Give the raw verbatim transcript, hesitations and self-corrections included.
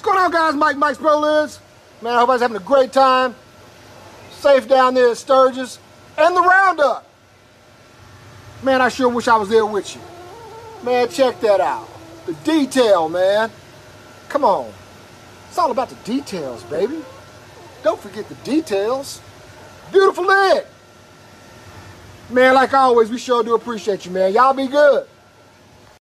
going on, guys? Mike, Mike's Pro Lids. Man, I hope everybody's having a great time. Safe down there at Sturgis and the Roundup. Man, I sure wish I was there with you. Man, check that out. The detail, man. Come on. It's all about the details, baby. Don't forget the details. Beautiful lid. Man, like always, we sure do appreciate you, man. Y'all be good.